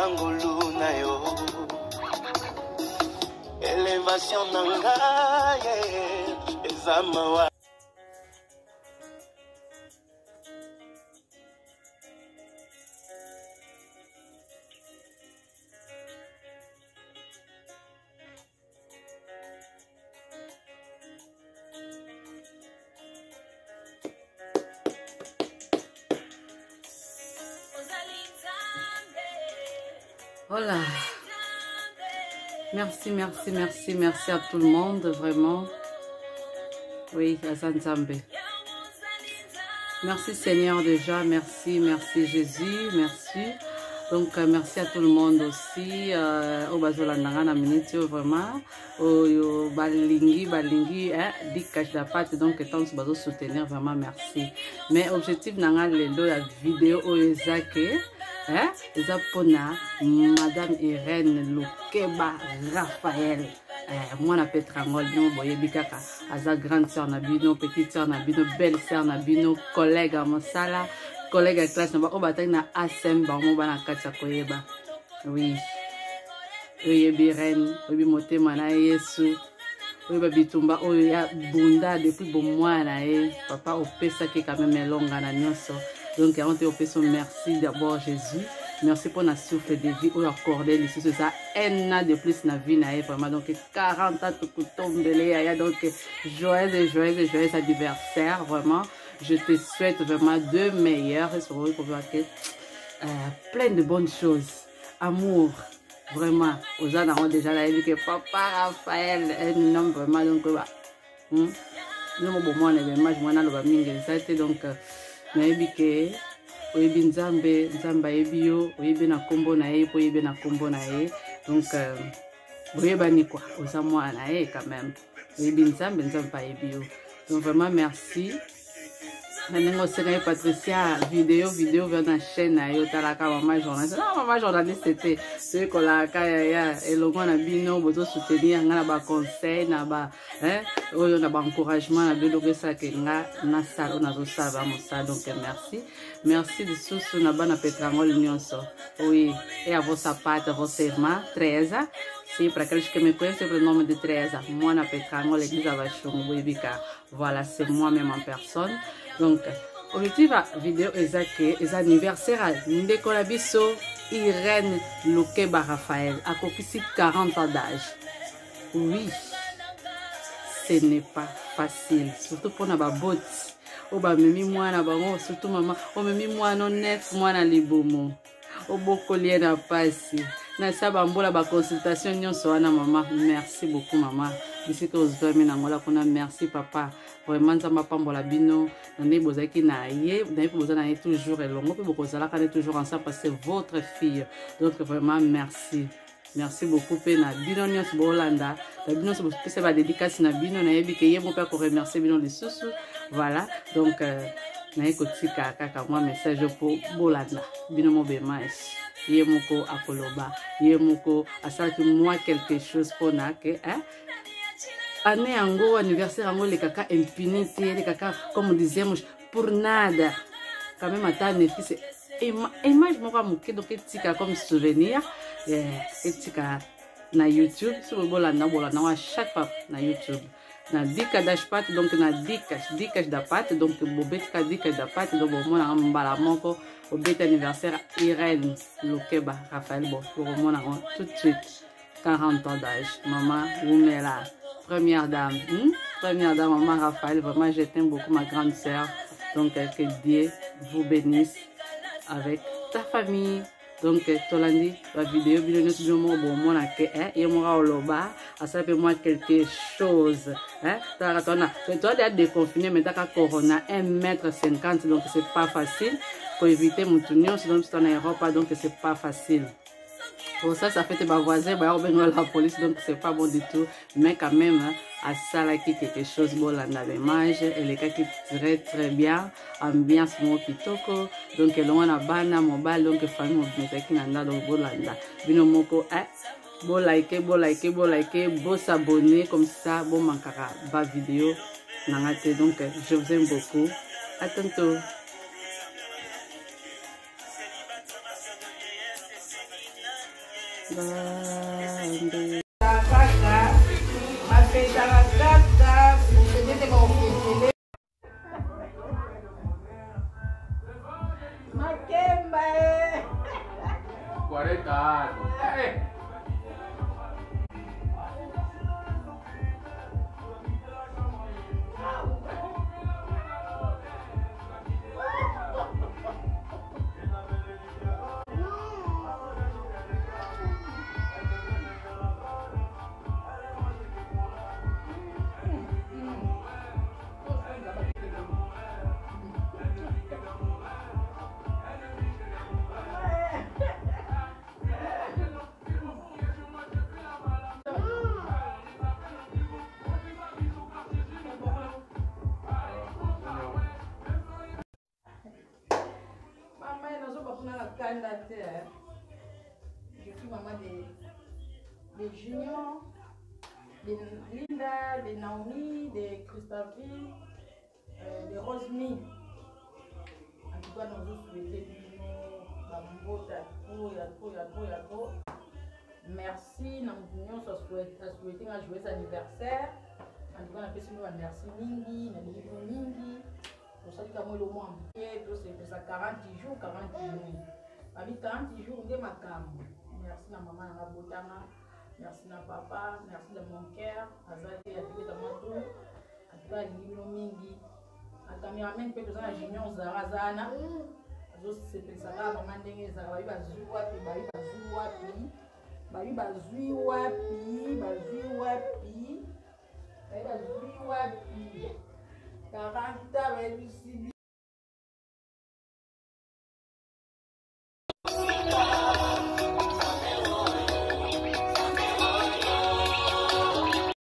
Nangulu na yo Elevation nangaye Ezamawa Voilà. Merci, merci, merci, merci à tout le monde, vraiment. Oui, Azan Zambé. Merci Seigneur déjà, merci, merci Jésus, merci. Donc merci à tout le monde aussi. Au Bazolandanga na minute vraiment. Au balingi, dit cache la pâte donc tant que bazo soutenir vraiment merci. Mais objectif nanga lelo la vidéo au Ezake. Eza pona Madame Irène Lukeba Raphaël. Moi na Petrangol bino boye bikaka aza grande sœur na bino, petite sœur na bino, belle sœur na bino, collègue à mosala, collègue à classe na ba obataki na ASM ba mo bana katsa koyeba. Oui. Oye Irène, obi motema na Yesu. Oye ba bitumba oyo ya bunda depuis bon mois na e. Papa opesa ki quand même longa na nyonso. Donc, on te fait son merci d'abord Jésus. Merci pour notre souffle de vie. On a accordé ici, c'est ça. Un an de plus na vie na vraiment. Donc, 40 ans tout tombé. Donc, joyeux anniversaire. Vraiment, je te souhaite vraiment de meilleurs. Plein de bonnes choses. Amour. Vraiment. Aux gens ont déjà la vie que Papa Raphaël, un homme vraiment. Donc, nous, donc, nayebi ke oyebi nzambe ayebi yo oyebi na kombo na ye po oyebi na kombo na ye donc boyebani quoi oza mwana ye quand même oyebi nzambe ayebi yo donc vraiment merci. Maintenant, c'est Patricia, vidéo vers la chaîne, talaka maman journaliste. Non, maman journaliste, c'était celui qu'on a et le gars n'a bino, besoin soutenir, on a conseil, on a encouragement, on a développé ça que na salle, on a tout ça, donc merci. Merci de tous, on a ban Petrangol l'union oui, et à vos sapates, à vos serments, 13. Si, pour aqueles que me connaissent, c'est le nom de 13. Moi, na Petrangol, l'église à Vachon, voilà, c'est moi-même en personne. Donc, objectif à vidéo est anniversaire à Ndeko Biso Irène Lukeba Raphaël à copie 40 ans d'âge. Oui, ce n'est pas facile, surtout pour na babot. O ba memi mwana bango surtout maman, o memi mwana 9 mois na libomo. O boko lié na pasi. Na saba mbola ba consultation nyonso wana maman. Merci beaucoup maman. D'ici que vous avez mis merci papa. Vraiment nzamba pambola bino nane bozaki na ye nane bozana na toujours elongo pe bokozala kana toujours ensemble parce que c'est votre fille. Donc vraiment merci. Merci beaucoup pe na bino nyonso bolanda. Na bino so pese ba dédicace na bino na yebi ke yemo pe ko remercier bino lisusu. Voilà. Donc na ekotika kaka moi message pour bolanda. Bino mo bemais. Yemoko akoloba. Yemoko asalaki moi quelque chose pour na que année ango anniversaire ango les caca impunité les caca comme on disait pour nada quand même attends mes fils image moi moké donc etika comme souvenir etika na YouTube sur bolanda à chaque fois na YouTube na dika dash pat donc na dika da pat donc bobetka dika da pat donc bon na mbala moko au bête anniversaire Irène Lukeba Raphaël bon pour moi tout de suite 40 ans d'âge maman Oumela. Première dame, maman Raphaël, vraiment je t'aime beaucoup ma grande sœur, donc que Dieu vous bénisse avec ta famille. Donc Tolandi, la vidéo, bon et moi oloba, ça fait moi quelque chose. Toi d'être déconfiné, mais t'as corona 1,50 m, donc c'est pas facile. Pour éviter mon tournion, sinon c'est en Europe, donc c'est pas facile. Pour ça, ça fait que ma voisin va revenir la police, donc c'est pas bon du tout. Mais quand même, à ça, là, quelque chose, bon, là, on a des manges, et les cas qui très, très bien, ambiance, mon kitoko, donc, on a bana, mobile, donc, famille, on met qui n'a donc, bon, là, bino moko, bon, liker, bon, s'abonner, comme ça, bon, mankara, bas vidéo, n'angate, donc, je vous aime beaucoup. À tantôt. Bande. Makemba 40 anos. Je suis maman de Junior, de Linda, de Naomi, de Christophe, de Rosmi. En tout cas, nous souhaitons trop. Merci, nous avons souhaité un joyeux anniversaire. En tout cas, nous avons merci Mingi, Mingi. Pour ça, nous avons le mois c'est ça 40 jours, 40 jours. Avec 40 jours, on ma cam. Merci à maman, à Botama. Merci à papa. Merci à mon cœur. À Zaki, à tout le monde. À tout le monde, Mingi. À caméraman, peut-être à Junior Zarazana. C'est ça, maman, Zara, il va jouer.